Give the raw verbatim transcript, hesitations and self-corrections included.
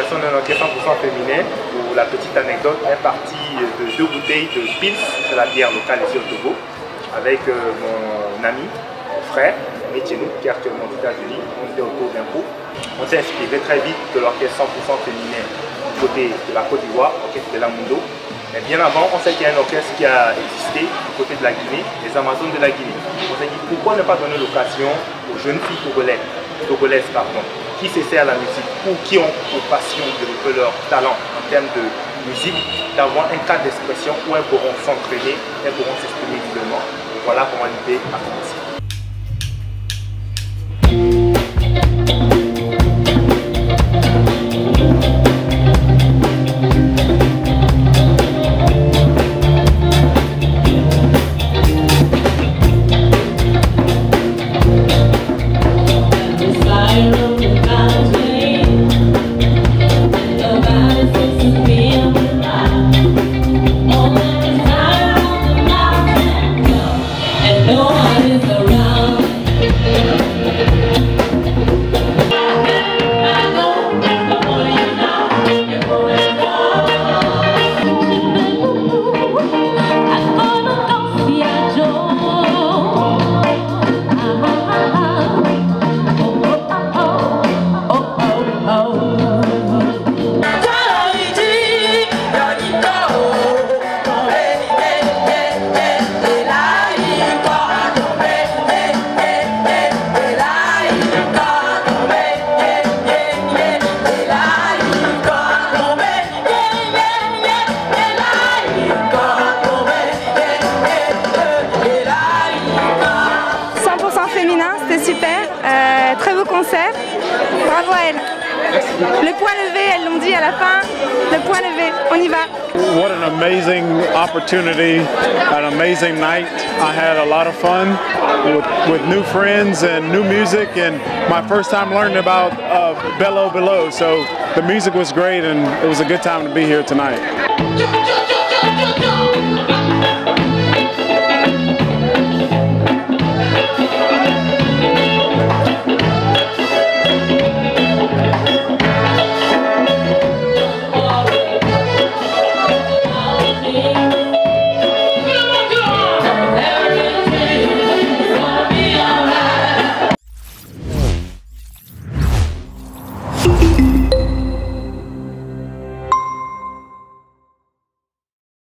l'organisation d'un orchestre cent pour cent féminin. Pour la petite anecdote, on est parti de deux bouteilles de Pils, c'est la bière locale ici au Togo, avec euh, mon ami, mon frère, Métienou, qui est actuellement aux États-Unis. On était autour d'un pot. On s'est inspiré très vite de l'orchestre cent pour cent féminin du côté de la Côte d'Ivoire, l'orchestre de la Mundo. Mais bien avant, on sait qu'il y a un orchestre qui a existé du côté de la Guinée, les Amazones de la Guinée. On s'est dit pourquoi ne pas donner l'occasion aux jeunes filles togolaises, togolaises pardon, qui s'essaient à la musique ou qui ont pour passion de développer leur talent en termes de musique, d'avoir un cadre d'expression où elles pourront s'entraîner, elles pourront s'exprimer librement. Voilà comment l'idée a commencé. C'était super, euh, très beau concert, bravo à elle. Le point levé, elles l'ont dit à la fin, le point levé, on y va. What an amazing opportunity, an amazing night. I had a lot of fun with, with new friends and new music, and my first time learning about uh, Bello Below, so the music was great and it was a good time to be here tonight.